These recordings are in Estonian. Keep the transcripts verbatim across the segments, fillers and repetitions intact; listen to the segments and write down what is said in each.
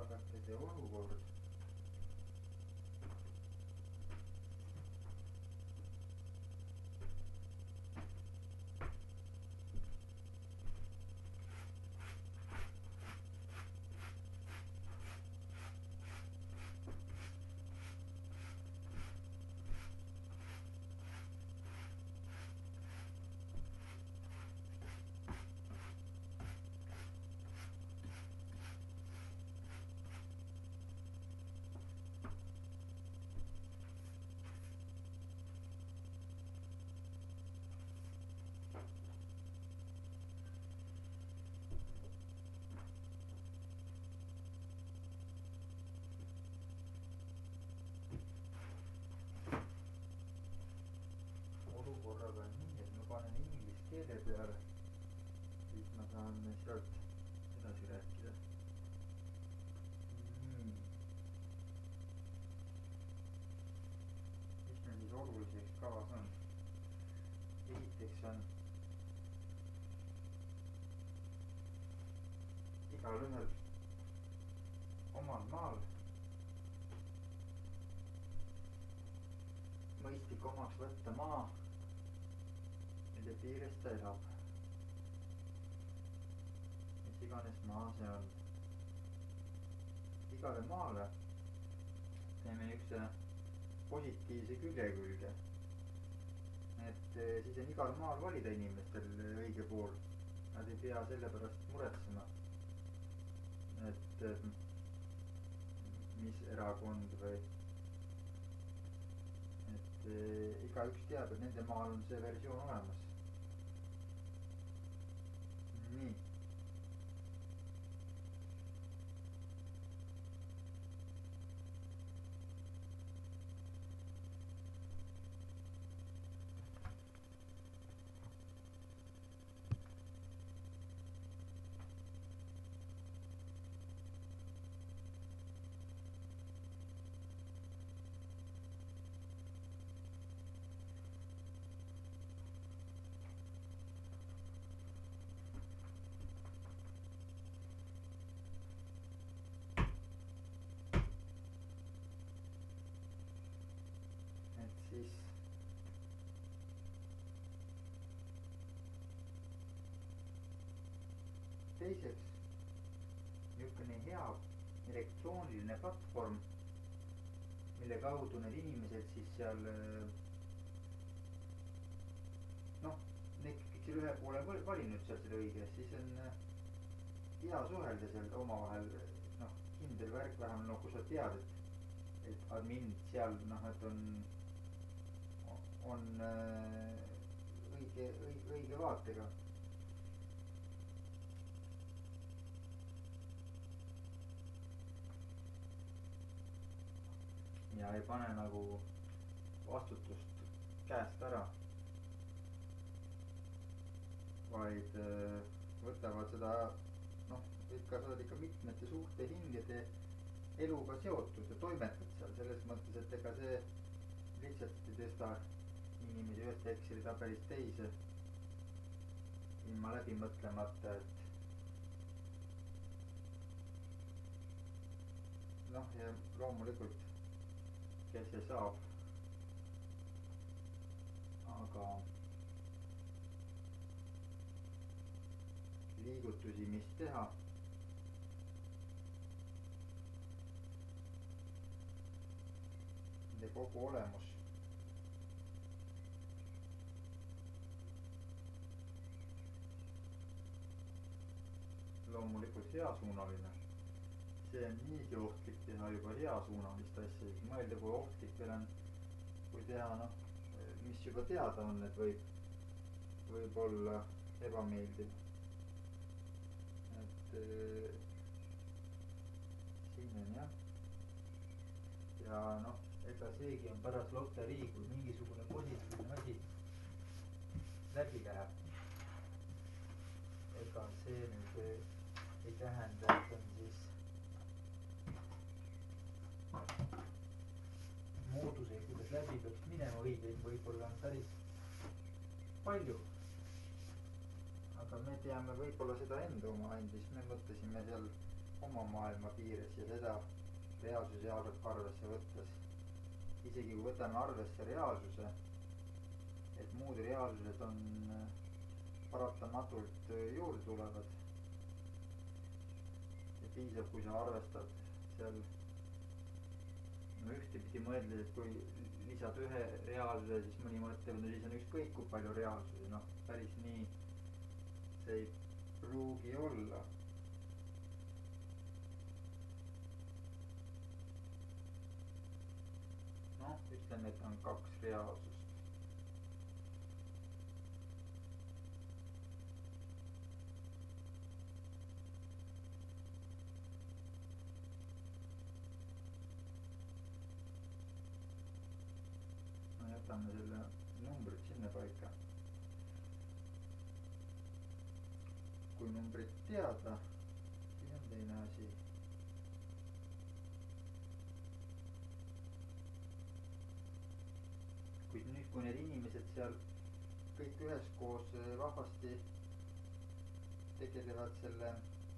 vaadake see olukord. Olukorraga on nii, et ma panen inglise keele peale, siis ma saan sealt edasi rääkida. Nii. Mis meil siis oluliseks kavas on? Esiteks on igal ühel omal maal mõistlik omaks võtta maa, mille piires ta elab. Mis iganes maa see on. Igale maale teeme üks positiivse külje külge. Et siis on igal maal valida inimestel õige pool. Nad ei pea selle pärast muretsema, et mis erakond või et igaüks teab, et nende maal on see versioon olemas. Nii. Siis teiseks niisugune hea elektrooniline platvorm, mille kaudu need inimesed siis seal noh, need kõik selle ühe poole valinud seal selle õige, siis on hea suhelda seal omavahel noh, kindel värk vähem, no kui sa tead, et et admin seal noh, et on on õige, õige, õige vaatega. Ja ei pane nagu vastutust käest ära, vaid võtavad seda, noh, ikka sa oled ikka mitmete suurte hingede eluga seotud ja toimetad seal selles mõttes, et ega see lihtsalt ei tõsta inimesi ühest Exceli tabelist teise ilma läbi mõtlemata, et noh, ja loomulikult, kes see saab, aga liigutusi, mis teha, nende kogu olemus loomulikult heasuunaline. See on niigi ohtlik teha juba heasuunalist asja, mõelda, kui ohtlik veel on, kui teha, noh, mis juba teada on, et võib, võib olla ebameeldiv. Et äh, siin on jah. Ja noh, ega seegi on pärast loterii, kui mingisugune positiivne asi läbi läheb. Ega see nüüd ei tähenda, et on siis mooduseid, kuidas läbi peaks minema õigeid, võib-olla on päris palju. Aga me teame võib-olla seda enda oma andis, me mõtlesime seal oma maailma piires ja seda reaalsuse arvesse võttes, isegi kui võtame arvesse reaalsuse, et muud reaalsused on paratamatult juurde tulevad ja piisab, kui sa arvestad seal no ühtepidi mõeldes, et kui lisad ühe reaalsuse, siis mõni mõtleb, no siis on ükskõik kui palju reaalsusi, noh päris nii see ei pruugi olla. noh, ütleme, et on kaks reaalsust. no jätame selle numbrid sinna paika. kui numbrid teada, siis on teine asi. kuid nüüd, kui need inimesed seal kõik üheskoos vahvasti tegelevad selle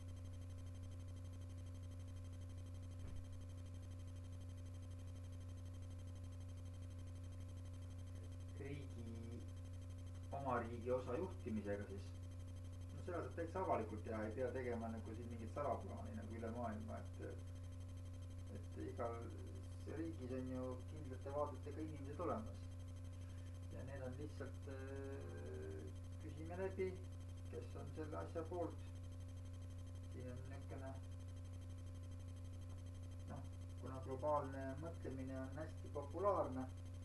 riigi, oma riigi osa juhtimisega, siis no seda saab täitsa avalikult teha, ei pea tegema nagu siin mingit salaplaani nagu üle maailma, et et igal riigis on ju kindlate vaadetega inimesed olemas. ja need on lihtsalt äh, küsime läbi, kes on selle asja poolt. siin on niisugune noh, kuna globaalne mõtlemine on hästi populaarne,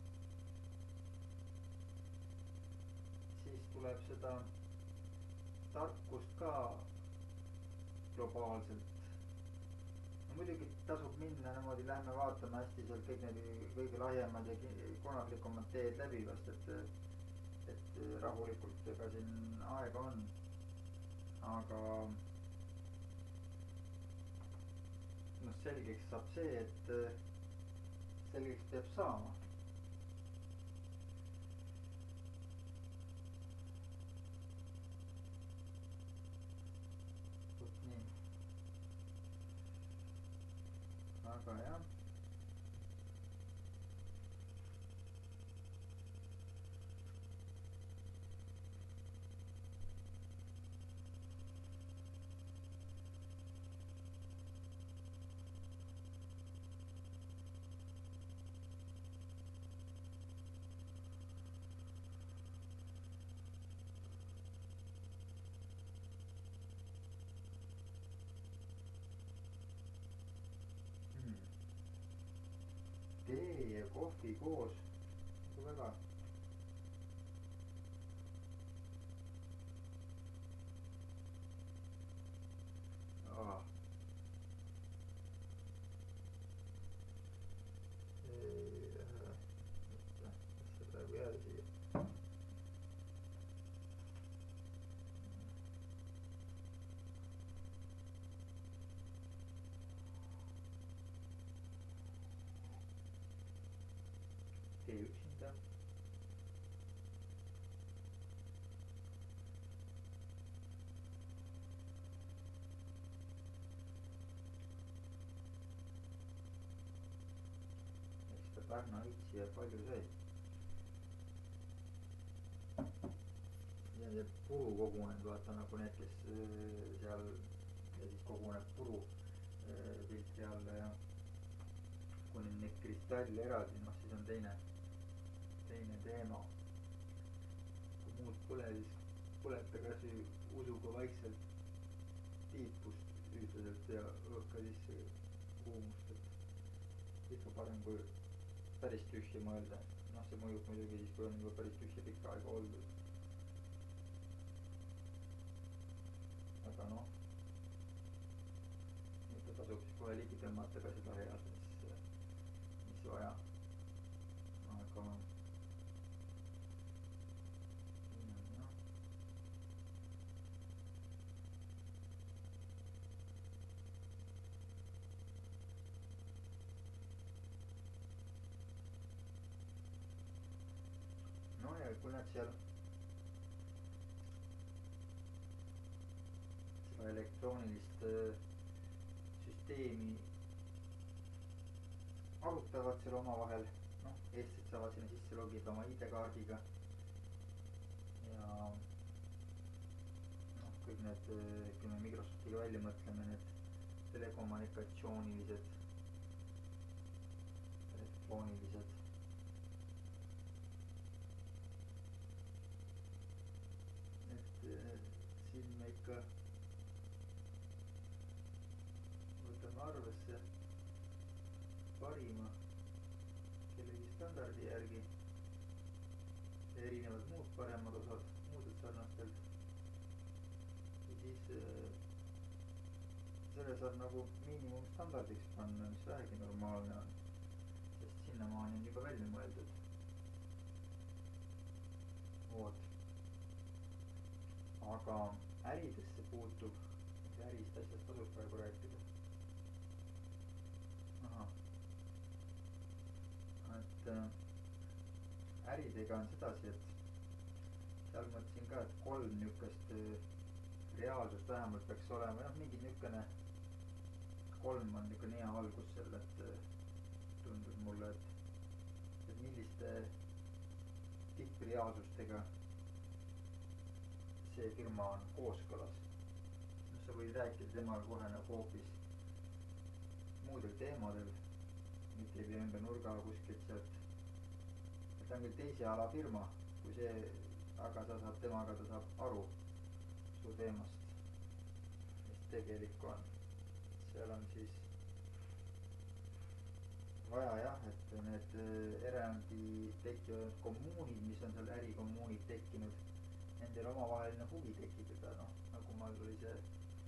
siis tuleb seda tarkust ka globaalselt. no muidugi tasub minna niimoodi, lähme vaatame hästi seal kõik need kõige laiemad ja konarlikumad teed läbi vast, et et rahulikult, ega siin aega on. aga noh, selgeks saab see, et selgeks peab saama. aga jah, tee ja kohvi koos, väga. Aa. ei, oota, kas see praegu jääda siia? tee üksinda. eks ta Pärnu õitsija palju sõi. ja see puru kogunenud, vaata nagu need, kes seal ja siis koguneb puru filtri alla ja kui nüüd neid kristalle eraldi, noh siis on teine teine teema. kui muud pole, siis põleta kasvõi usuga vaikselt tiipust ühtlaselt ja õhka sisse kuumust, et ikka parem kui päris tühja mõelda. noh, see mõjub muidugi siis, kui on juba päris tühja pikka aega oldud. aga noh, ikka tasub siis kohe ligi tõmmata ka seda head, mis, mis vaja. aga kui nad seal seda elektroonilist süsteemi arutavad seal omavahel, noh, eestlased saavad sinna sisse logida oma I D-kaardiga ja noh, kõik need, kui me Microsoftiga välja mõtleme, need telekommunikatsioonilised, elektroonilised et siin me ikka võtame arvesse parima kellegi standardi järgi ja erinevad muud paremad osad muudelt sarnastelt ja siis selle saab nagu miinimumstandardiks panna, mis vähegi normaalne on, sest sinnamaani on juba välja mõeldud. Oot. Aga äridesse puutub, ärist asjast tasub praegu rääkida. Aha. Et äh, äridega on sedasi, et seal mõtlesin ka, et kolm niukest äh, reaalsust vähemalt peaks olema, jah, mingi niukene kolm on niukene hea algus seal, et äh, tundus mulle, et, et milliste tippreaalsustega see firma on kooskõlas. No, sa võid rääkida temaga kohe nagu hoopis muudel teemadel, mitte ei pea ümber nurga kuskilt sealt. Ta on küll teise ala firma kui see, aga sa saad temaga, ta saab aru su teemast, mis tegelikku on. Seal on siis vaja jah, et need erandi tekivad kommuunid, mis on seal ärikommuunid tekkinud, nendel omavaheline huvi tekitada, noh, nagu mal oli see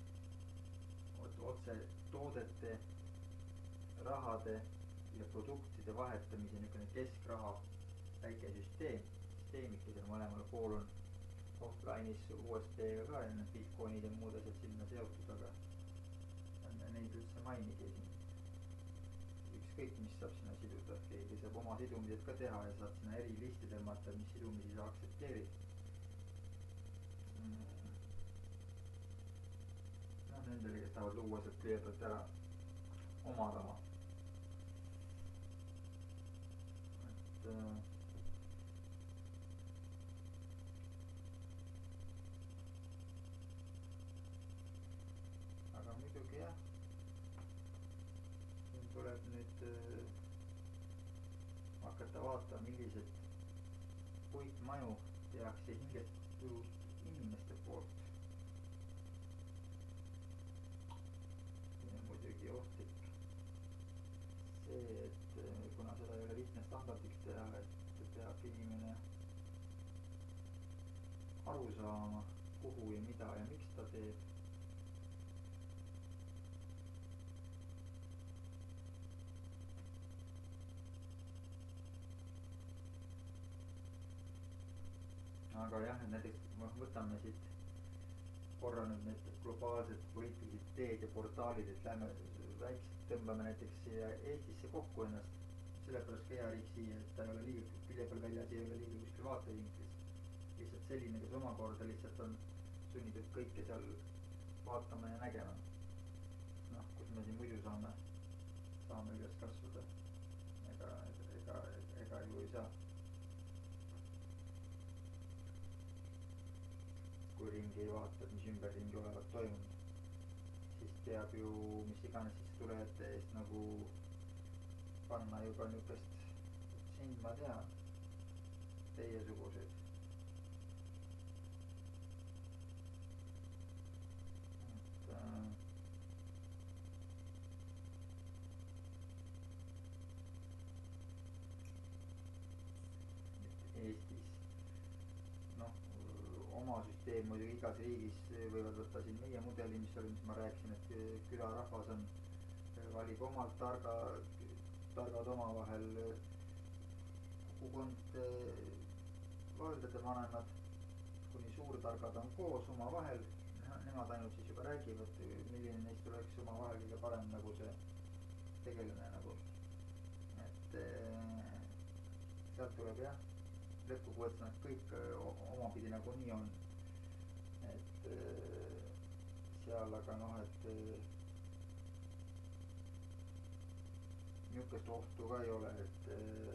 otse toodete, rahade ja produktide vahetamise niisugune keskraha väike süsteem, süsteemik, kes on mõlemal pool on offline'is U S B-ga ka ja bitcoinid ja muud asjad sinna seotud, aga neid üldse mainigi siin. Ükskõik, mis saab sinna siduda, keegi saab oma sidumised ka teha ja saad sinna eri listi tõmmata, mis sidumisi sa aktsepteerid. noh, nendele, kes tahavad luua sealt kõigepealt ära oma raha. et äh, aga muidugi jah, siin tuleb nüüd äh, hakata vaatama, millised puitmaju tehakse hingestatud inimeste poolt. see on muidugi ohtlik. see, et kuna seda ei ole lihtne standardiks teha, et peab inimene aru saama, kuhu ja mida ja miks ta teeb. aga jah, et näiteks võtame siit korra nüüd need globaalsed poliitilised teed ja portaalid, et lähme väikselt tõmbame näiteks siia Eestisse kokku ennast. Sellepärast ka hea riik siia, et ta ei ole liiga külje peal väljas, ei ole liiga kuskil vaatevinklis. Lihtsalt selline, kes omakorda lihtsalt on sunnitud kõike seal vaatama ja nägema. noh, kus me siin muidu saame, saame üles kasvada. ega, ega, ega ju ei saa. kui ringi ei vaata, mis ümberringi olevat toimunud, siis peab ju mis iganes sissetulejate eest nagu panna juba niukest, et sind ma tean, teiesuguseid. et äh, Eestis noh, oma süsteem muidugi igas riigis võivad võtta siin meie mudeli, mis oli, mis ma rääkisin, et külarahvas on, valib omalt targa, targad omavahel kogukond, valdade vanemad kuni suurtargad on koos omavahel, nemad ainult siis juba räägivad, milline neist oleks omavahel kõige parem nagu see tegelane nagu, et sealt tuleb jah, lõppkokkuvõttes nad kõik omapidi nagu nii on, et seal aga noh, et niisugust ohtu ka ei ole, et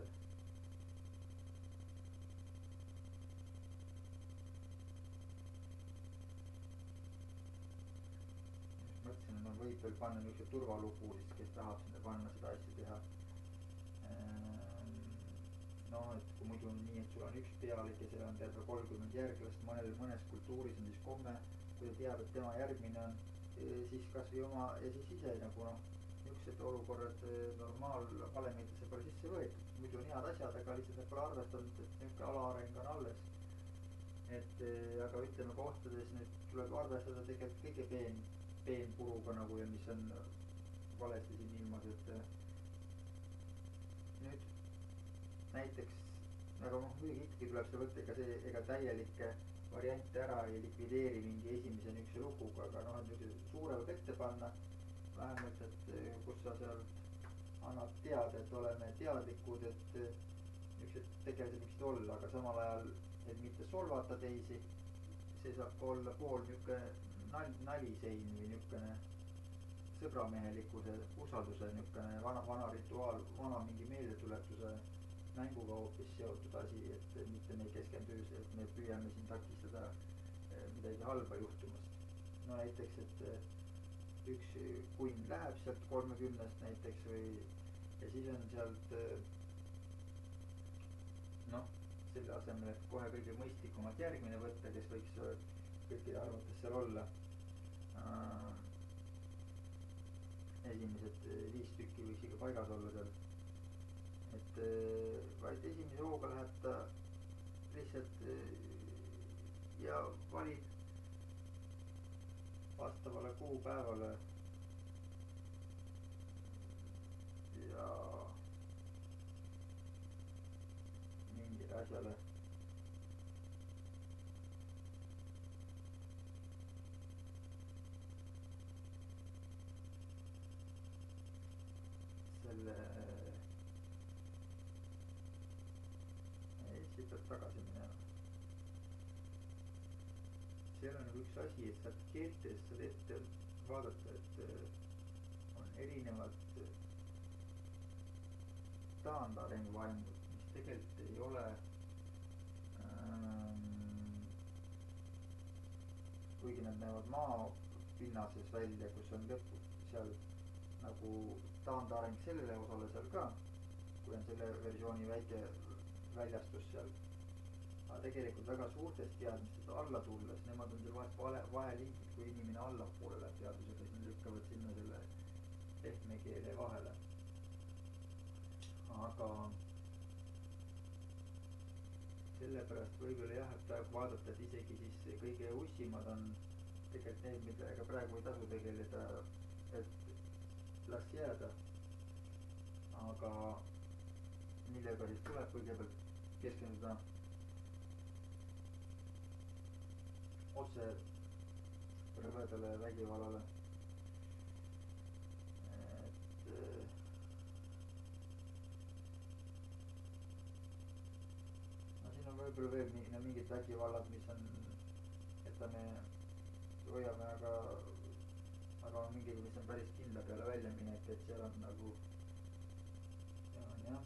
mõtlesin, et no võib veel panna niisuguse turvalugu siis, kes tahab sinna panna seda asja teha. noh, et kui muidu on nii, et sul on üks pealik ja seal on terve kolmkümmend järglast, mõnel, mõnes kultuuris on siis komme, kui ta teab, et tema järgmine on, siis kas või oma ja siis ise nagu noh, niisugused olukorrad normaalvalemitesse pole sisse võetud, muidu on head asjad, aga lihtsalt need pole arvestanud, et niisugune alaareng on alles. et aga ütleme kohtades nüüd tuleb arvestada tegelikult kõige peen, peenpuruga nagu ja mis on valesti siin ilmas, et nüüd näiteks, aga noh, muidugi ikkagi tuleb see võtta, ega see, ega täielikke variante ära ei likvideeri mingi esimese niisuguse luguga, aga noh, et niisuguse suurelt ette panna, vähemalt, et kus sa seal annad teada, et oleme teadlikud, et niisugused tegelased võiksid olla, aga samal ajal, et mitte solvata teisi, see saab ka olla pool niisugune nal, nalisein või niisugune sõbramehelikkuse, usalduse niisugune vana, vana rituaal, vana mingi meeldetuletuse mänguga hoopis seotud asi, et mitte me ei keskendu, et me püüame siin takistada midagi halba juhtumast. no näiteks, et üks kunn läheb sealt kolmekümnest näiteks või ja siis on sealt noh, selle asemel, et kohe kõige mõistlikumalt järgmine võtta, kes võiks kõikide arvates seal olla. esimesed viis tükki võiks ikka paigas olla seal. et vaid esimese hooga läheb ta lihtsalt ja valib vastavale kuupäevale ja mingile asjale selle siit peab tagasi minema. seal on nagu üks asi, et saad keeltes saad ette vaadata, et on erinevad taandarengu vaimud, mis tegelikult ei ole ähm, kuigi nad näevad maapinnases välja, kus on lõpus seal nagu taandareng sellele osale seal ka, kui on selle versiooni väike väljastus seal, aga tegelikult väga suurtest teadmistest alla tulles, nemad on seal vahest vale, vaheliigid, kui inimene allapoole läheb teadusega, siis nad lükkavad sinna selle pehme keele vahele. aga sellepärast võib-olla jah, et praegu vaadata, et isegi siis kõige ussimad on tegelikult need, millega praegu ei tasu tegeleda, et las jääda. aga millega siis tuleb kõigepealt keskenduda otse rõvedale vägivallale. et no siin on võib-olla veel no, mingid vägivallad, mis on, et me hoiame, aga aga mingi, mis on päris kindla peale välja minek, et seal on nagu ja on jah.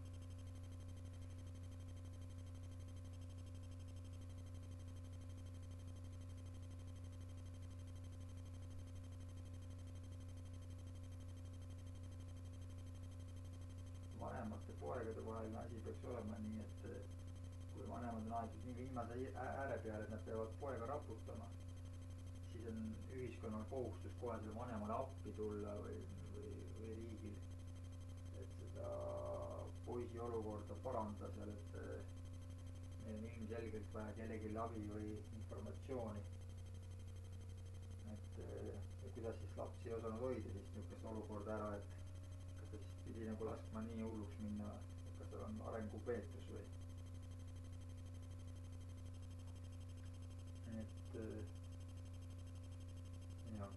vanemate poegade vaheline asi peaks olema nii, et kui vanemad on aetud nii viimase ääre peale, et nad peavad poega raputama, siis on ühiskonnal kohustus kohe selle vanemale appi tulla või, või, või riigil, et seda poisi olukorda parandada seal, et meil on ilmselgelt vaja kellelgi abi või informatsiooni. et ja kuidas siis laps ei osanud hoida siis niisugust olukorda ära, et kas ta siis pidi nagu laskma nii hulluks minna, kas tal on arengupeetus või. et jah.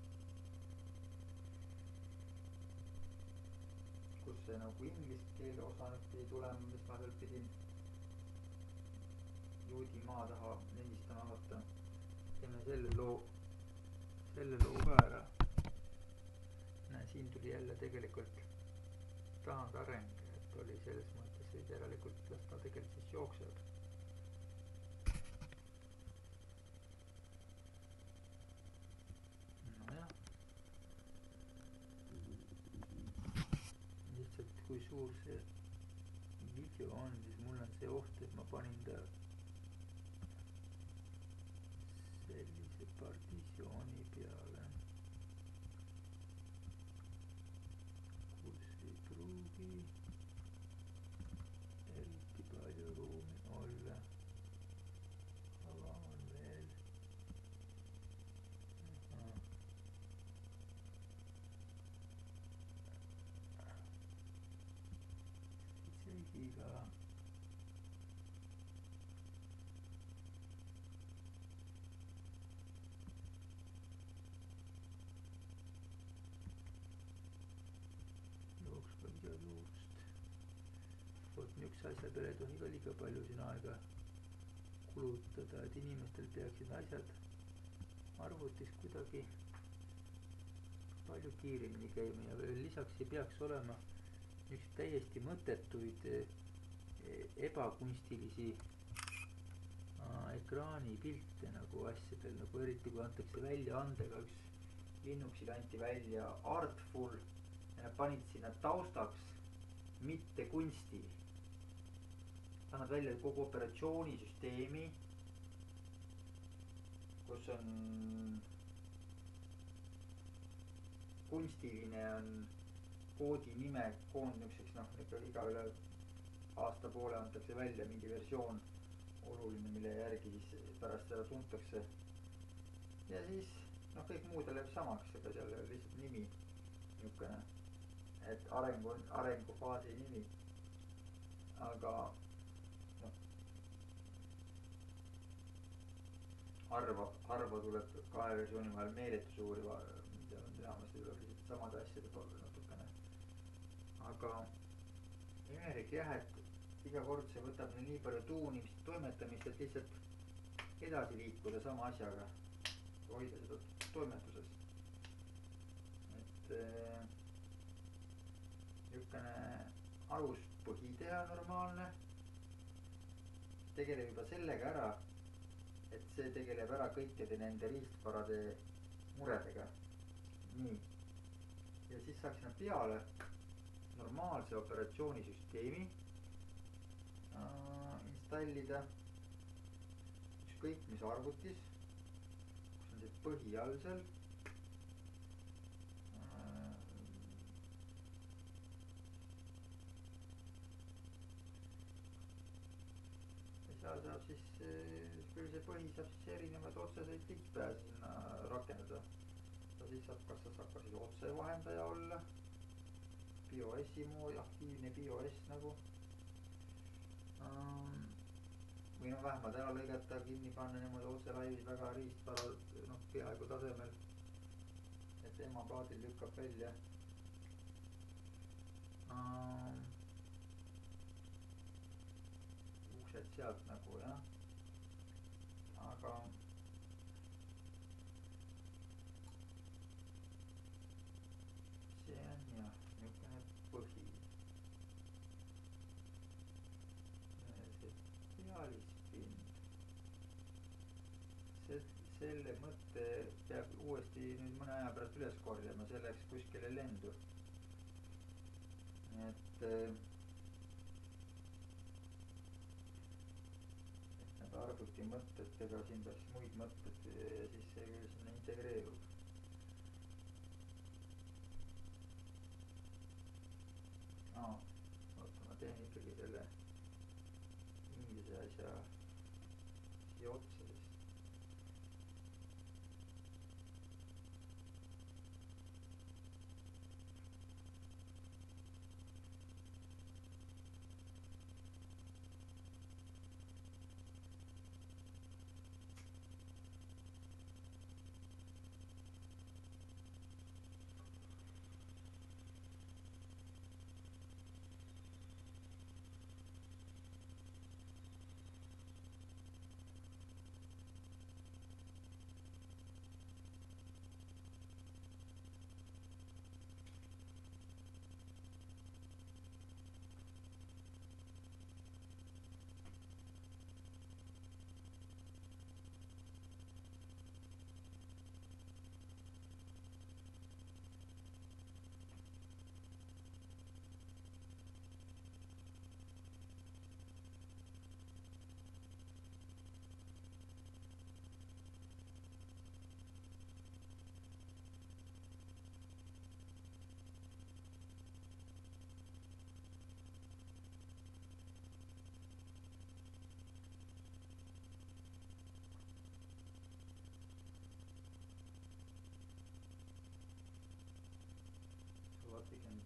kus see nagu inglise keele osa nüüd pidi tulema, mis ma seal pidin juudi maa taha lindistama hakata. teeme selle loo, selle loo ka ära. näe, siin tuli jälle tegelikult taandareng, et oli selles mõttes, et järelikult las ta tegelikult siis jookseb. Nojah, lihtsalt kui suur see video on, siis mul on see oht, et ma panin ta sellise partisiooni peale, kus ei pruugi eriti palju ruumi olla. Avan veel. Aha. isegi ka jooksva video juurest. Vot niisuguse asja peale ei tohi ka liiga palju siin aega kulutada, et inimestel peaksid asjad arvutis kuidagi palju kiiremini käima ja veel lisaks ei peaks olema niisugused täiesti mõttetuid ebakunstilisi ekraanipilte nagu asjadel, nagu eriti kui antakse väljaandega, üks linnuksil anti välja Artful ja nad panid sinna taustaks mitte kunsti. Annad välja kogu operatsioonisüsteemi, kus on kunstiline on koodi nime koondniukseks, noh, iga üle aasta poole antakse välja mingi versioon oluline, mille järgi siis pärast seda tuntakse. Ja siis, noh, kõik muud läheb samaks, aga seal on lihtsalt nimi niisugune, et arengu, arengufaasi nimi. Aga, noh, harva, harva tuleb kahe versiooni vahel meeletu suuri, seal on enamasti tuleb lihtsalt samade asjade poole natukene. Aga imelik jah, et iga kord see võtab nii palju tuunimist, toimetamist, et lihtsalt edasi liikuda sama asjaga, hoida seda toimetuses. Et niisugune aluspõhi teha normaalne, tegeleb juba sellega ära, et see tegeleb ära kõikide nende riistvarade muredega. Nii. Ja siis saaks sinna peale normaalse operatsioonisüsteemi installida ükskõik mis arvutis, kus on see põhi all seal. Ja seal saab siis, küll see põhi saab siis erinevaid otseseid ligipääse sinna rakendada. Ja siis saab, kas sa saab ka siis otsevahendaja olla, BIOS-i moodi, aktiivne BIOS nagu. Või noh, vähemalt ära lõigata, kinni panna niimoodi otse laivis väga riistvara, noh, peaaegu tasemel, et emaplaadil lükkab välja. Uksed sealt nagu, jah. Aga see on jah, niisugune põhi. Pealispind. Selle mõtte peab uuesti nüüd mõne aja pärast üles korjama, see läks kuskile lendu. Et, et need arvuti mõtted, ega siin peaks muid mõtted ja siis see küll sinna integreerub. Aa, oota, ma teen ikkagi selle inglise asja siia otsa siis.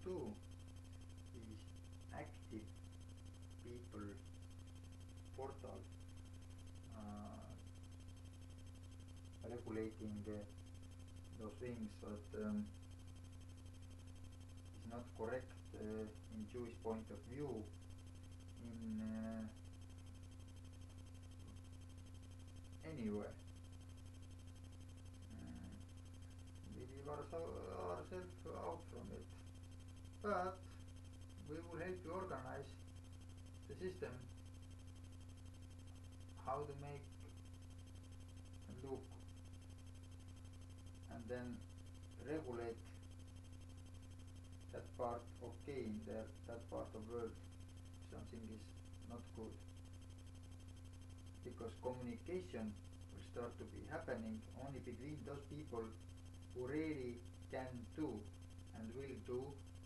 do is active people portal uh, regulating uh, those things, but um, is not correct uh, in Jewish point of view. In uh, anywhere, uh, we leave ourselves out from it, but we will help you organize the system, how to make and look, and then regulate that part okay in there, that part of world something is not good, because communication will start to be happening only between those people who really can do and will do.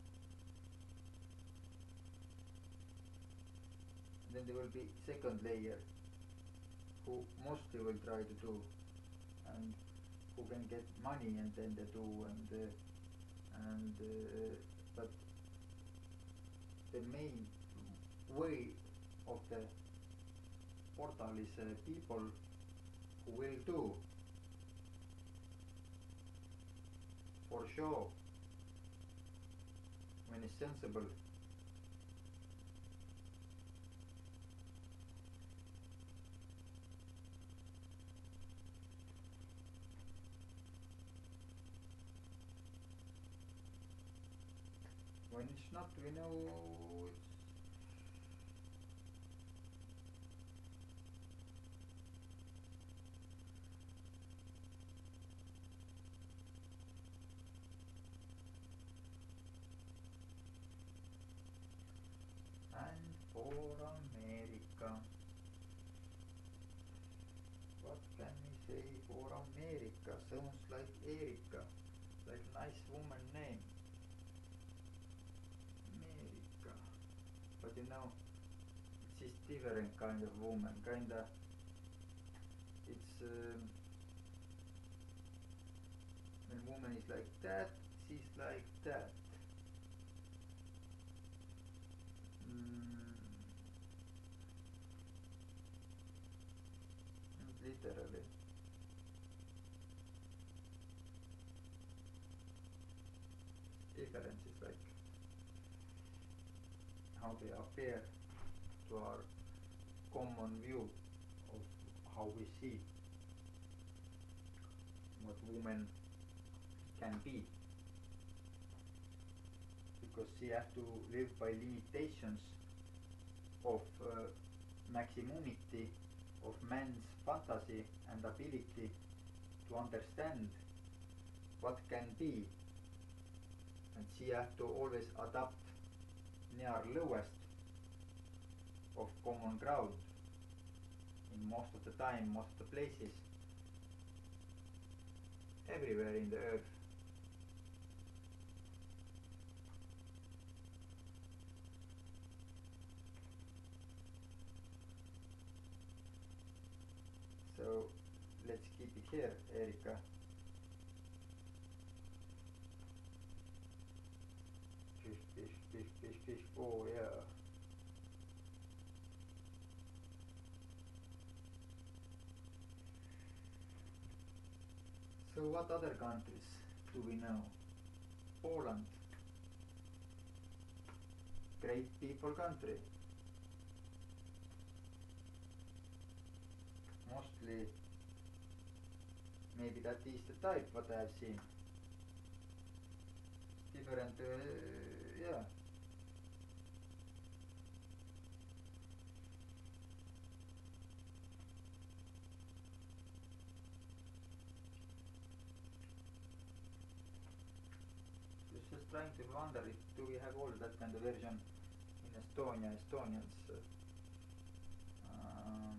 And then there will be second layer who mostly will try to do and who can get money and then they do and uh, and uh, but the main way of the portal is uh, people who will do for sure when it's sensible. When it's not, we know it's and for America. What can we say for America? Sounds like Erika, like nice woman name. America. But you know, it's this different kind of woman, kinda, it's, um, when woman is like that, she's like that. Mm, literally. Difference is like how they appear to our common view of how we see what woman can be, because she has to live by limitations of uh, maximumity of man's fantasy and ability to understand what can be, and she has to always adapt near lowest of common ground in most of the time, most of the places, everywhere in the earth. So let's keep it here, Erika. Fish, fish, fish, fish, fish. Oh yeah. So what other countries do we know? Poland. Great people country. Mostly, maybe that is the type what I have seen. Different, uh, yeah. Just trying to wonder if do we have all that kind of version in Estonia, Estonians. Um,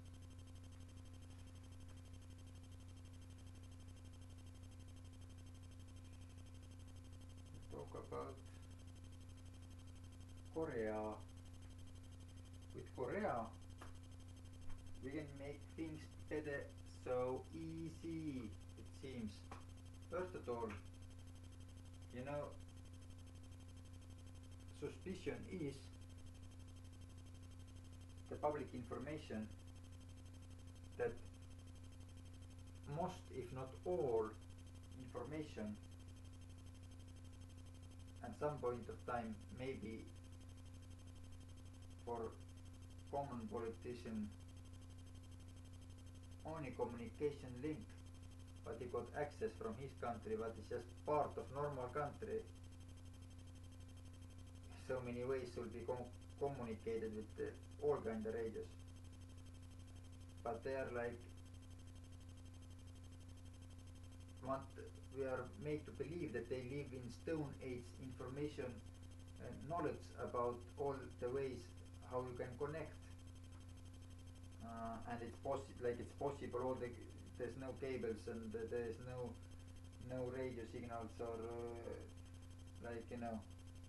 talk about Korea. With Korea, we can make things better so easy, it seems. First of all, you know, suspicion is the public information that most, if not all, information at some point of time, maybe for common politician only communication link, but he got access from his country, but it's just part of normal country. So many ways should be com communicated with the, all kind of radios, but they are like want we are made to believe that they live in Stone Age information and knowledge about all the ways how you can connect, uh, and it's possible, like it's possible. All the there's no cables and uh, there's no no radio signals or uh, like you know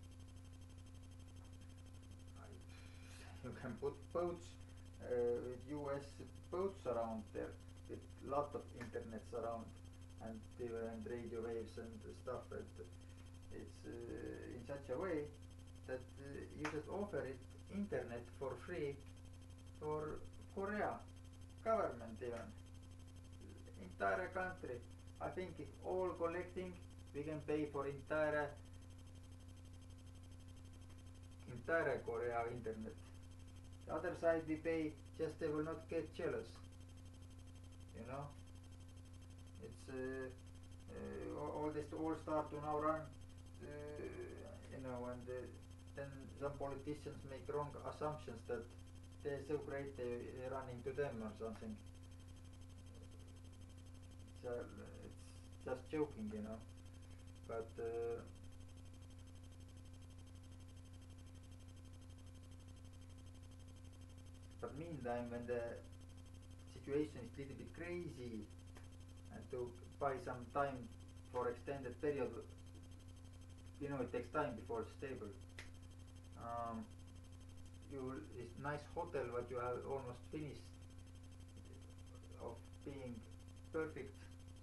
you can put boats uh, with U S boats around there with lot of internets around and different radio waves and stuff. But it's uh, in such a way that uh, you just offer it internet for free for Korea government even entire country. I think if all collecting we can pay for entire entire Korea internet. The other side we pay just they will not get jealous, you know. It's uh, uh, all this all start to now run, uh, you know, and uh, then some politicians make wrong assumptions that they're so great they, they're running to them or something. It's, uh, it's just joking, you know, but uh, but meantime when the situation is a little bit crazy and to buy some time for extended period, you know, it takes time before it's stable. Um, you this nice hotel what you have almost finished of being perfect,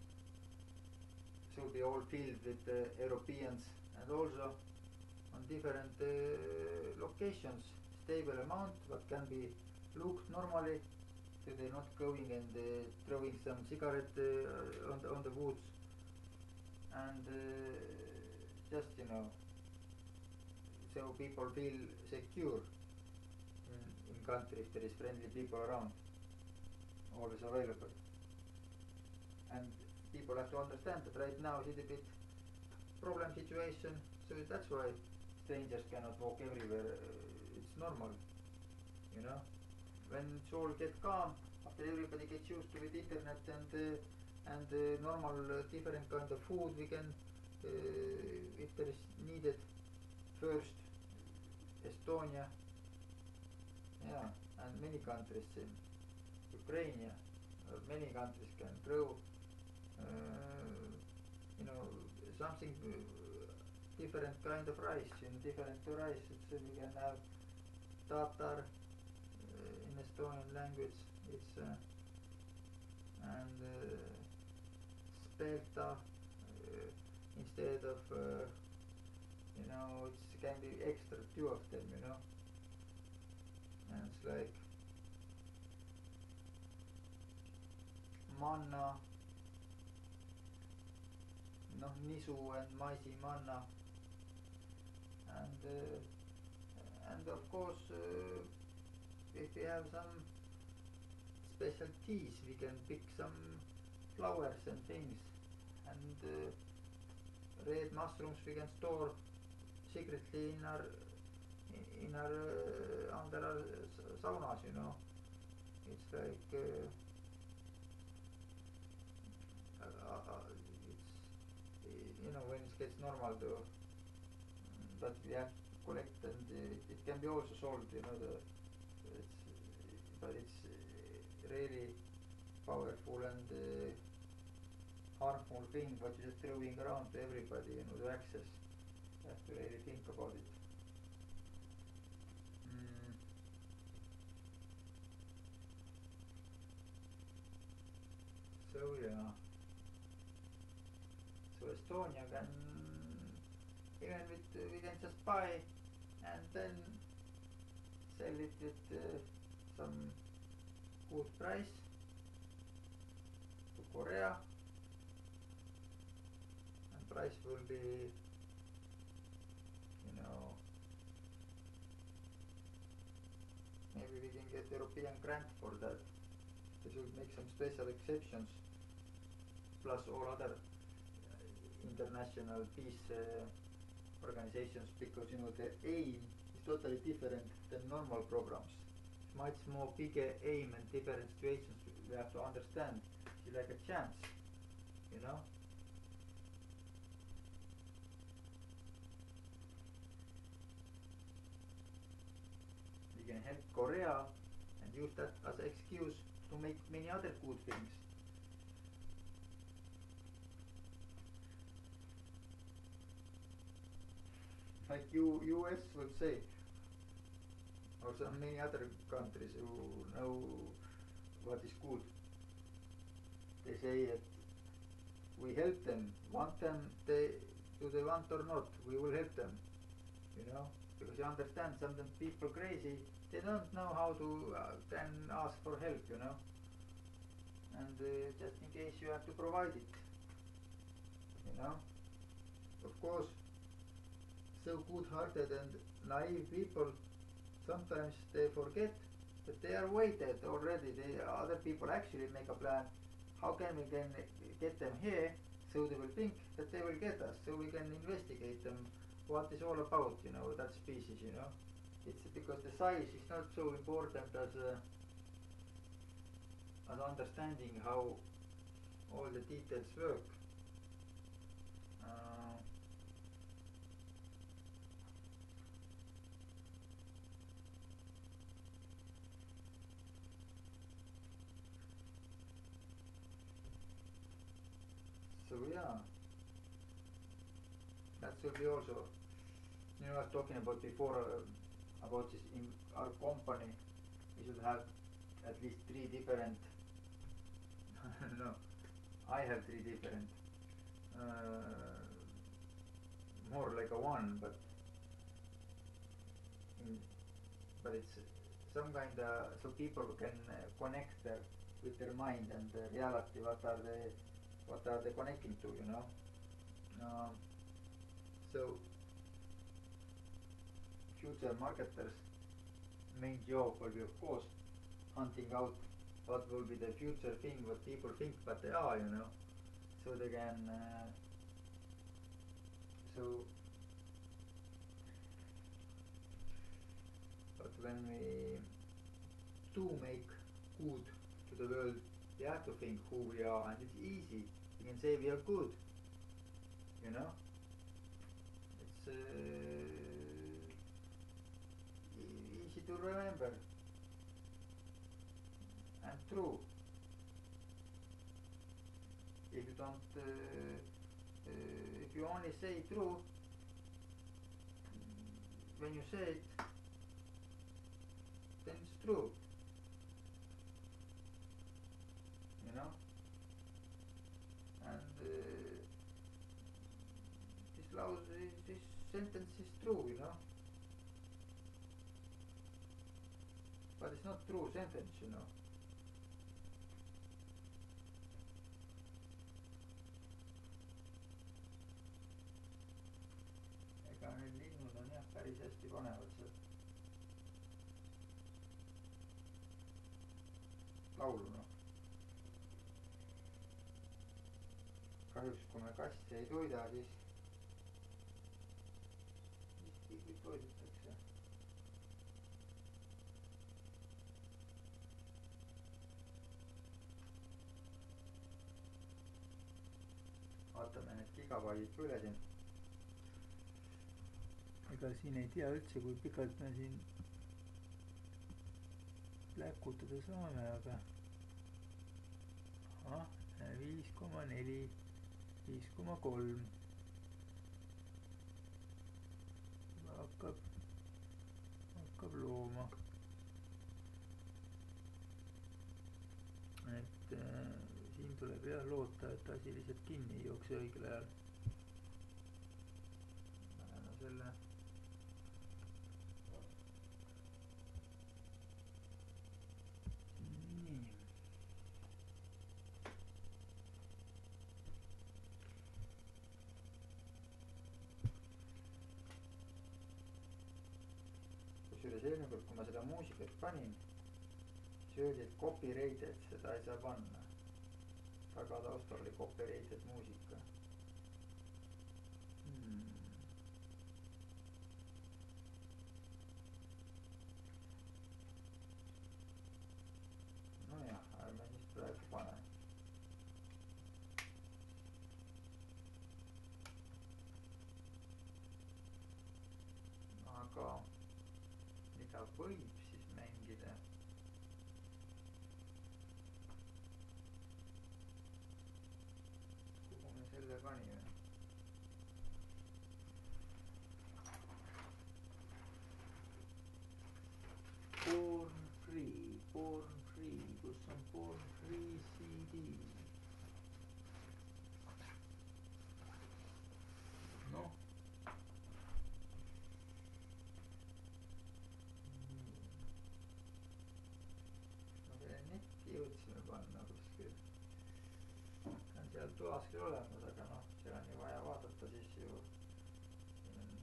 so they all filled with uh, Europeans and also on different uh, locations, stable amount what can be looked normally. So they're not going and uh, throwing some cigarette uh, on, the, on the woods and uh, just you know so people feel secure in, in country if there is friendly people around always available. And people have to understand that right now is a bit problem situation, so that's why strangers cannot walk everywhere. Uh, it's normal, you know. When it's all get calm, after everybody gets used to it, internet and uh, and uh, normal uh, different kind of food we can, uh, if there is needed, first Estonia, yeah, and many countries in Ukraine, uh, many countries can grow, uh, you know, something uh, different kind of rice in different rice. It's, uh, we can have Tatar. In Estonian language it's uh, and uh, spelta uh, instead of uh, you know it can be extra two of them, you know, and it's like manna, noh, nisu and maisi manna, and uh, and of course uh, if we have some special teas, we can pick some flowers and things, and uh, red mushrooms we can store secretly in our in our uh, under our saunas, you know. It's like uh, uh, uh, it's you know when it gets normal to, but we have to collect, and uh, it can be also sold, you know, the it's but it's uh, really powerful and uh, harmful thing what you're just throwing around to everybody, you know, to access. You have to really think about it. Mm. So yeah, so Estonia can even with uh, we can just buy and then sell it with uh, some good price to Korea, and price will be, you know, maybe we can get European grant for that. They should make some special exceptions, plus all other uh, international peace uh, organizations, because you know the aim is totally different than normal programs. It's much more bigger aim and different situations we have to understand. It's like a chance, you know. We can help Korea and use that as an excuse to make many other good things. Like you, U S would say, or so many other countries who know what is good. They say that we help them, want them, they, do they want or not, we will help them, you know, because you understand sometimes people crazy, they don't know how to uh, then ask for help, you know, and uh, just in case you have to provide it, you know. Of course, so good-hearted and naive people, sometimes they forget that they are waited already. They, other people actually make a plan. How can we can get them here so they will think that they will get us, so we can investigate them what is all about, you know, that species, you know. It's because the size is not so important as uh, as understanding how all the details work. Uh, so yeah, that should be also, you know, I was talking about before uh, about this in our company. We should have at least three different. No, I have three different. Uh, more like a one, but in, but it's some kind of, so people can uh, connect their, with their mind and the reality. What are they? What are they connecting to? You know. Um, so future marketers' main job will be, of course, hunting out what will be the future thing, what people think, but they are, you know, so they can. Uh, so, but when we do make good to the world, we have to think who we are, and it's easy. We can say we are good, you know. It's uh, easy to remember and true. If you don't, uh, uh, if you only say true, when you say it, then it's true, you know. And uh, this law, this sentence is true, you know. But it's not true sentence, you know. Ega need linnud on jah päris hästi panevad seal laulu, noh. Kahjuks kui me kasse ei toida, siis siiski kõik toidetakse. Vaatame need gigabaidid ka üle siin. Ega siin ei tea üldse, kui pikalt me siin läkutada saame, aga ah, viis koma neli, viis koma kolm hakkab, hakkab looma. Et äh, siin tuleb jah loota, et asi lihtsalt kinni ei jookse õigel ajal. Paneme selle kusjuures eelmine kord, kui ma seda muusikat panin, siis öeldi, et copyrighted, seda ei saa panna. taga taustal oli copyrighted muusika hmm.. nojah, ärme siis praegu pane. aga mida võib siis mängida? kuhu me selle panime? Born Free, Born Free, kus on Born Free C D? noh. netti jõudsime panna kuskil. on seal toas küll olemas, aga noh, seal on ju vaja vaadata siis ju. siin on.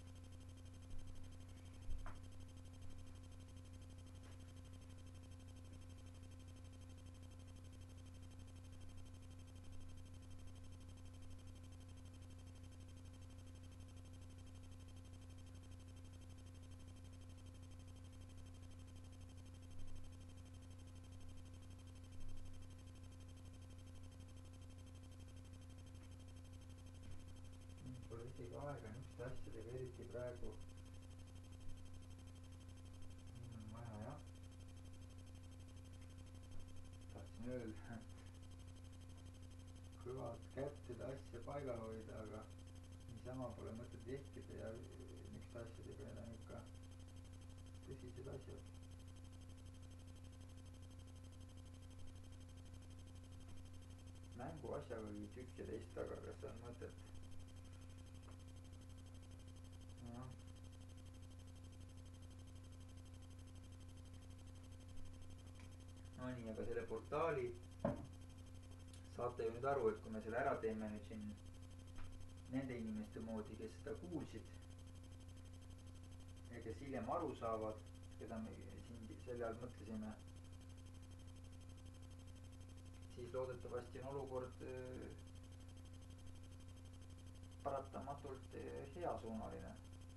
Pole isegi aega niisuguste asjadega, eriti praegu. on vaja jah. tahtsin öelda, kõvalt kätt seda asja paigal hoida, aga niisama pole mõtet vehkida ja niisuguste asjadega, need on ikka tõsised asjad. mängu asjaga oli tükk ja teist taga, kas on mõtet? jah. no nii, aga selle portaali saate ju nüüd aru, et kui me selle ära teeme nüüd siin nende inimeste moodi, kes seda kuulsid ja kes hiljem aru saavad, keda me siin selle all mõtlesime, siis loodetavasti on olukord paratamatult heasuunaline.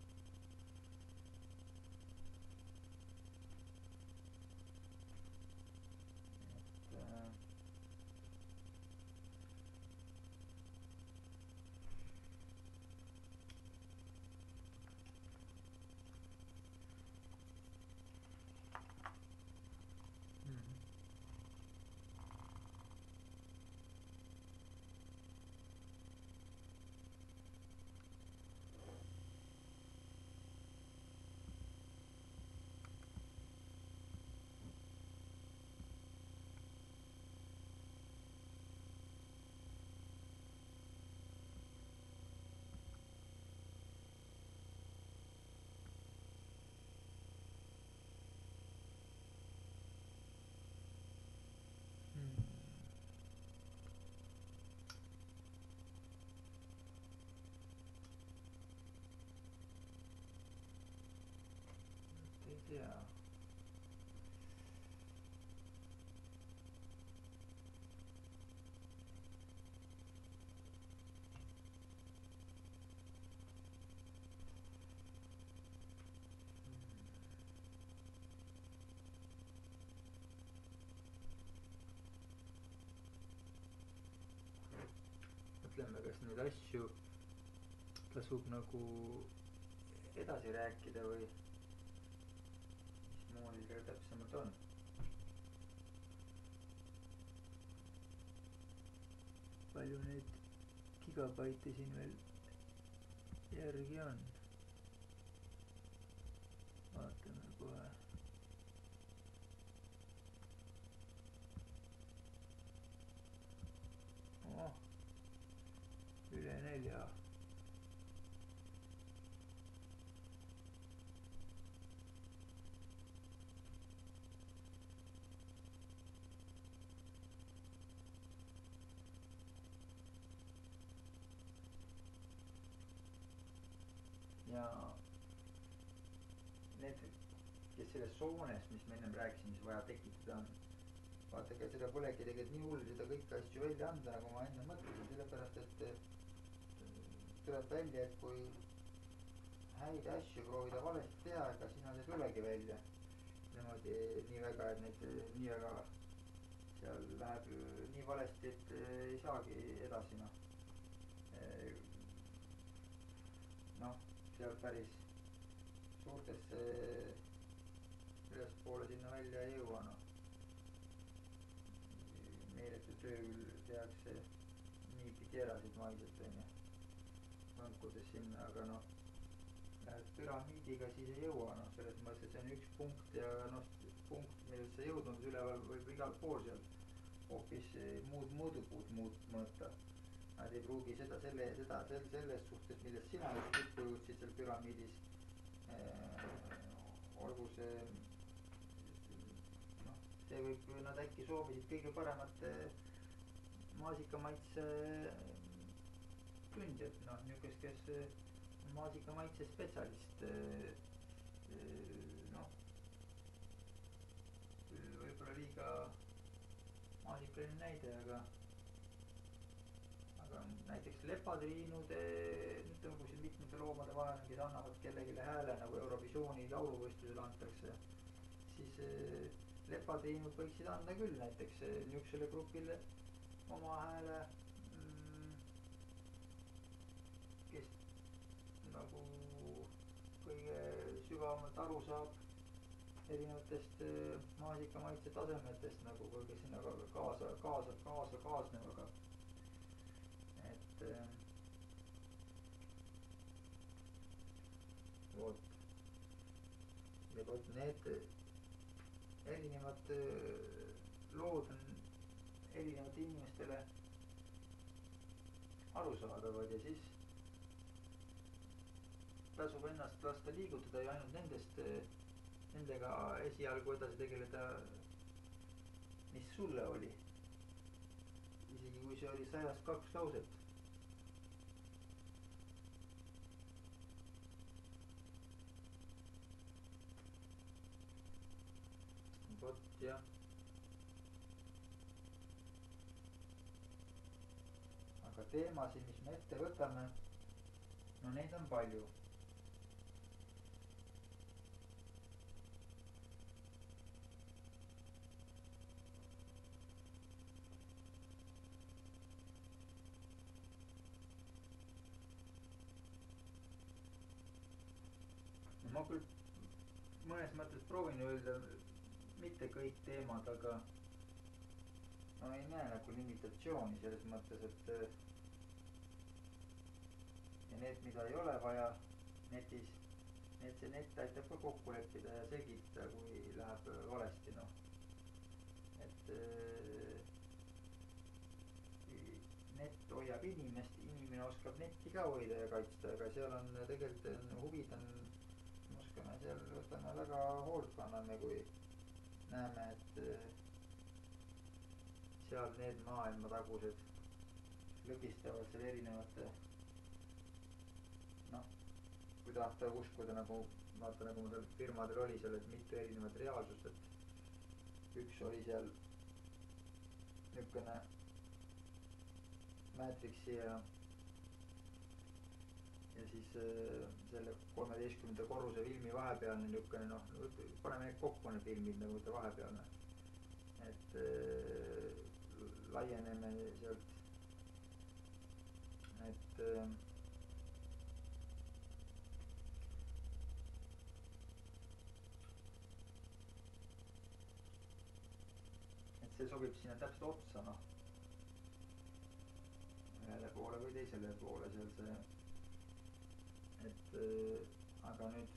ei tea. mõtleme, kas neid asju tasub nagu edasi rääkida või mismoodi seal täpsemalt on. palju neid gigabaite siin veel järgi on? vaatame kohe. oh, üle nelja. ja need selles soones, mis me ennem rääkisime, mis vaja tekitada on. Vaata, ega seda polegi tegelikult nii hull seda kõiki asju välja anda, nagu ma enne mõtlesin, sellepärast et tuleb välja, et kui häid asju proovida valesti teha, ega siis nad ei tulegi välja niimoodi nii väga, et neid nii väga seal läheb nii valesti, et ei saagi edasi, noh. noh, seal päris suurtesse ülespoole sinna välja ei jõua, noh. meeletu töö küll tehakse niipidi erasid maiselt, onju, vankudes sinna, aga noh, lähed püramiidiga, siis ei jõua, noh, selles mõttes, et see on üks punkt ja noh, punkt, millest sa jõudnud üleval võib igal pool seal hoopis muud mõõdupuud muud mõõta. Nad ei pruugi seda, selle, seda, sel, selles suhtes, millest sina just juttu jõudsid seal püramiidis, äh, olgu see, noh, see võib, nad äkki soovisid kõige paremat maasikamaitse tundjat, noh, niukest, kes maasikamaitse spetsialist, noh, võib-olla liiga maasikaline näide, aga aga näiteks lepatriinude, ütleme, kui siin mitmete loomade vahel, kes annavad kellegile hääle, nagu Eurovisiooni lauluvõistlusel antakse, siis lepatriinud võiksid anda küll näiteks niisugusele grupile oma hääle, kes nagu kõige sügavamalt aru saab erinevatest maasikamaitse tasemetest, nagu kõige sinna kaasa, kaasa, kaasa, kaasnevaga. et vot, ja vot need erinevad lood on erinevate inimestele arusaadavad ja siis tasub ennast lasta liigutada ja ainult nendest, nendega esialgu edasi tegeleda, mis sulle oli. Isegi kui see oli sajast kaks lauset. Vot jah. Aga teemasid, mis me ette võtame, no neid on palju. Ma küll mõnes mõttes proovin öelda mitte kõik teemad, aga ma ei näe nagu limitatsiooni selles mõttes, et ja need, mida ei ole vaja netis, need see net aitab ka kokku leppida ja selgitada, kui läheb valesti, noh. et net hoiab inimest, inimene oskab netti ka hoida ja kaitsta, aga seal on tegelikult huvid on, oskame seal, võtame väga hoolt kanname, kui näeme, et seal need maailmatagused lõgistavad seal erinevate, noh, kui tahta uskuda, nagu vaata, nagu mul firmadel oli seal, et mitu erinevat reaalsust, et üks oli seal niisugune Matrixi ja ja siis äh, selle kolmeteistkümnenda korruse filmi vahepealne niisugune, noh, paneme need kokku need filmid nagu ta vahepealne, et äh, laieneme sealt, et äh, et see sobib sinna täpselt otsa, noh, ühele poole või teisele poole seal see, et äh, aga nüüd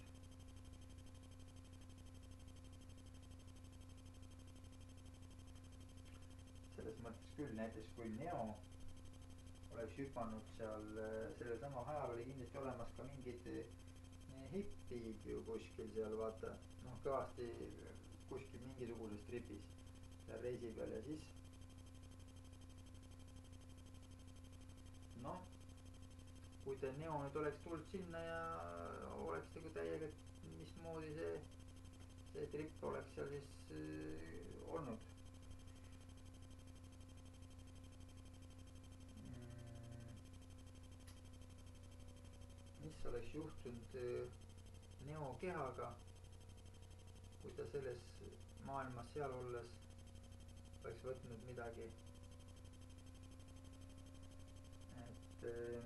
selles mõttes küll, näiteks kui Neo oleks hüpanud seal, sellel samal ajal oli kindlasti olemas ka mingid hipid ju kuskil seal, vaata, noh, kõvasti kuskil mingisuguses tripis seal reisi peal ja siis noh, kui ta Neo nüüd oleks tulnud sinna ja oleks nagu täiega, mismoodi see, see trip oleks seal siis äh, olnud mm,. mis oleks juhtunud Neo kehaga, kui ta selles maailmas seal olles oleks võtnud midagi, et äh,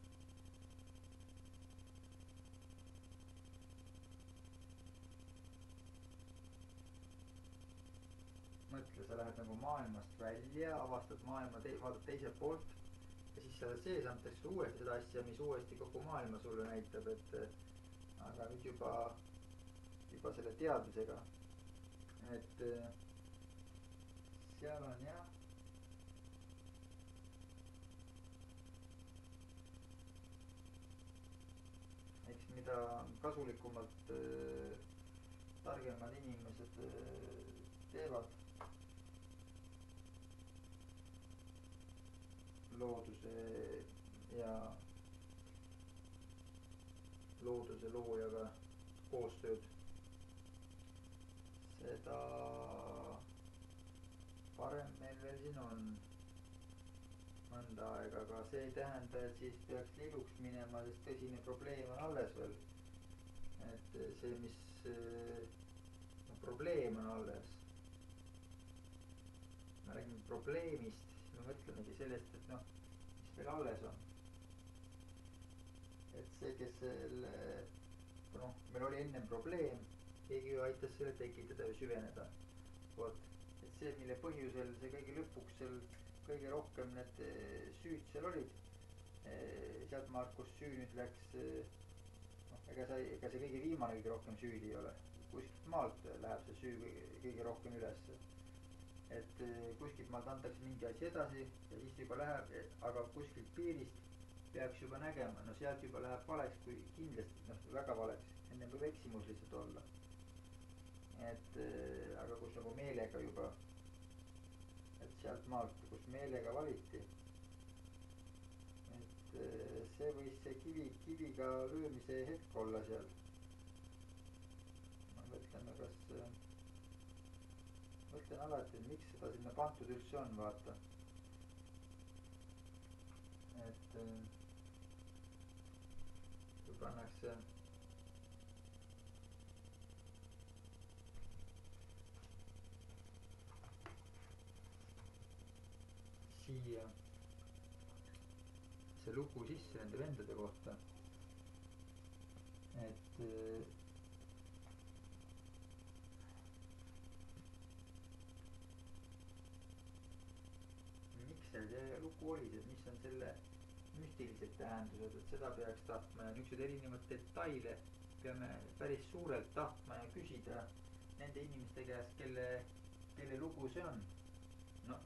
mõtle, sa lähed nagu maailmast välja, avastad maailma, te vaatad teiselt poolt ja siis seal sees antakse uuesti seda asja, mis uuesti kogu maailma sulle näitab, et aga nüüd juba, juba selle teadmisega, et seal on jah, eks mida kasulikumalt äh, targemad inimesed äh, teevad looduse ja looduse loojaga koostööd, seda parem meil veel siin on mõnda aega, aga see ei tähenda, et siis peaks liluks minema, sest tõsine probleem on alles veel. et see, mis no, probleem on alles, me räägime probleemist, me mõtlemegi sellest, et noh, mis veel alles on. et see, kes selle, noh, meil oli ennem probleem, keegi ju aitas selle tekitada ja süveneda. vot, et see, mille põhjusel see kõige lõpuks seal kõige rohkem need süüd seal olid, sealt maalt, kus süü nüüd läks, noh, ega sa, ega see kõige viimane kõige rohkem süüdi ei ole. kuskilt maalt läheb see süü kõige, kõige rohkem ülesse. et kuskilt maalt antakse mingi asi edasi ja siis juba läheb, aga kuskilt piirist peaks juba nägema, no sealt juba läheb valeks, kui kindlasti, noh, väga valeks, enne võib eksimus lihtsalt olla. et aga kus nagu meelega juba, et sealt maalt, kus meelega valiti, et see võis see kivi, kiviga löömise hetk olla seal. ma mõtleme, kas, mõtlen alati, miks seda sinna pandud üldse on, vaata. et kui pannakse siia see lugu sisse nende vendade kohta, et miks see, see lugu oli, et mis on selle müstilised tähendused, et seda peaks tahtma ja niisuguseid erinevaid detaile peame päris suurelt tahtma ja küsida nende inimeste käest, kelle, kelle lugu see on. noh,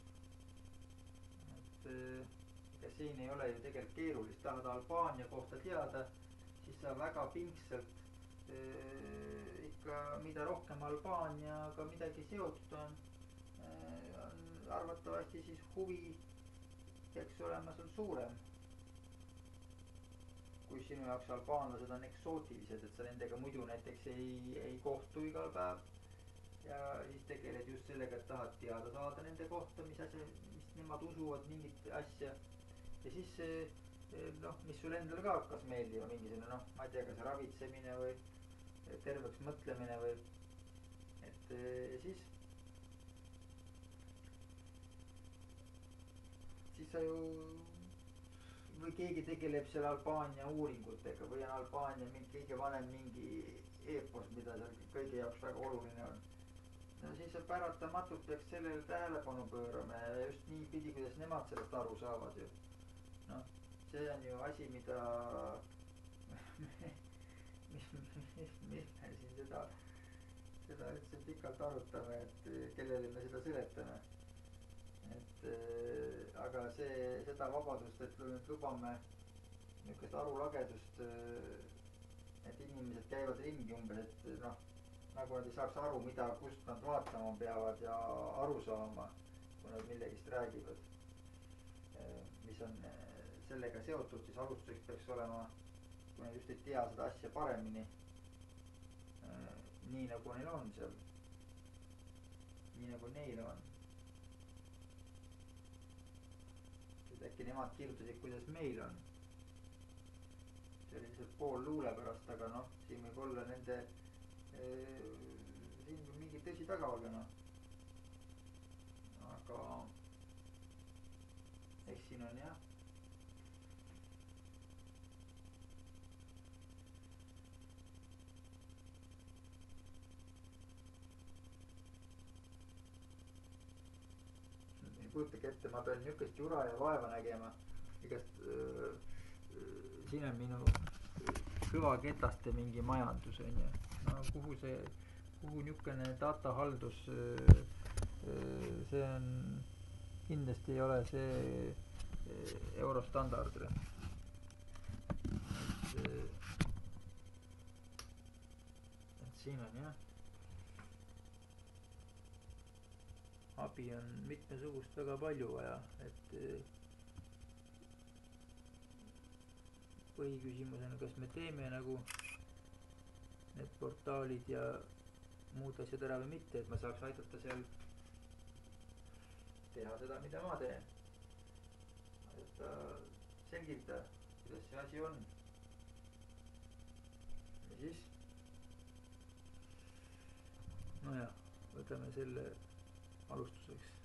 et ega siin ei ole ju tegelikult keerulist, tahad Albaania kohta teada, siis sa väga pingsalt äh, ikka, mida rohkem Albaaniaga midagi seotud on äh,, on arvatavasti siis huvi peaks olema sul suurem. kui sinu jaoks albaanlased on eksootilised, et sa nendega muidu näiteks ei, ei kohtu igal päev ja siis tegeled just sellega, et tahad teada saada nende kohta, mis asja, mis nemad usuvad mingit asja ja siis noh, mis sul endal ka hakkas meeldima, mingisugune noh, ma ei tea, kas ravitsemine või terveks mõtlemine või et siis siis sa ju või keegi tegeleb seal Albaania uuringutega või on Albaania mingi kõige vanem mingi eepos, mida seal kõigi jaoks väga oluline on. no siis sa päratamatult peaks sellele tähelepanu pöörama ja just nii pidi, kuidas nemad sellest aru saavad ju. noh, see on ju asi, mida mis, mis, mis me siin seda, seda üldse pikalt arutame, et kellele me seda seletame. et äh, aga see, seda vabadust, et nüüd lubame niisugust arulagedust, et inimesed käivad ringi umbes, et noh, nagu nad ei saaks aru, mida, kust nad vaatama peavad ja aru saama, kui nad millegist räägivad, mis on sellega seotud, siis alustuseks peaks olema, kui nad just ei tea seda asja paremini, nii nagu neil on seal, nii nagu neil on. et äkki nemad kirjutasid, kuidas meil on. see oli lihtsalt pool luule pärast, aga noh, siin võib olla nende ee, siin võib mingi tõsi taga olla, noh. aga eks siin on jah. kujutage ette, ma pean niukest jura ja vaeva nägema igast öö, öö, siin on minu kõvaketaste mingi majandus on ju, no kuhu see, kuhu niukene datahaldus öö, öö, see on kindlasti ei ole see eurostandard, et, et siin on jah abi on mitmesugust väga palju vaja, et põhiküsimus on, kas me teeme nagu need portaalid ja muud asjad ära või mitte, et ma saaks aidata seal teha seda, mida ma teen. aidata selgitada, kuidas see asi on. ja siis nojah, võtame selle alustuseks.